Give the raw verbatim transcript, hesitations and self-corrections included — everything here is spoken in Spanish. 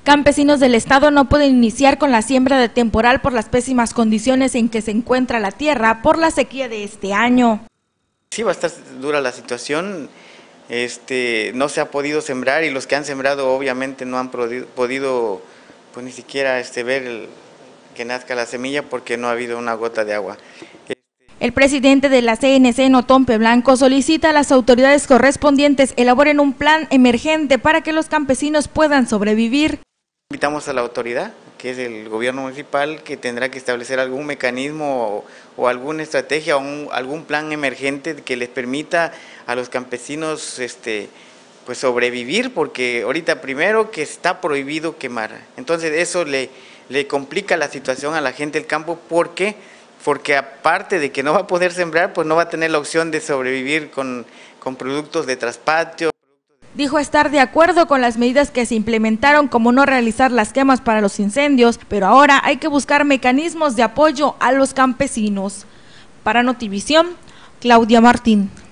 Campesinos del estado no pueden iniciar con la siembra de temporal por las pésimas condiciones en que se encuentra la tierra por la sequía de este año. Sí, va a estar dura la situación, este, no se ha podido sembrar y los que han sembrado obviamente no han podido pues, ni siquiera este, ver el, que nazca la semilla porque no ha habido una gota de agua. El presidente de la C N C en Otompe Blanco solicita a las autoridades correspondientes elaboren un plan emergente para que los campesinos puedan sobrevivir. Invitamos a la autoridad, que es el gobierno municipal, que tendrá que establecer algún mecanismo o, o alguna estrategia o un, algún plan emergente que les permita a los campesinos este, pues sobrevivir, porque ahorita primero que está prohibido quemar, entonces eso le, le complica la situación a la gente del campo, ¿por qué? Porque aparte de que no va a poder sembrar, pues no va a tener la opción de sobrevivir con, con productos de traspatio. Dijo estar de acuerdo con las medidas que se implementaron, como no realizar las quemas para los incendios, pero ahora hay que buscar mecanismos de apoyo a los campesinos. Para Notivisión, Claudia Martín.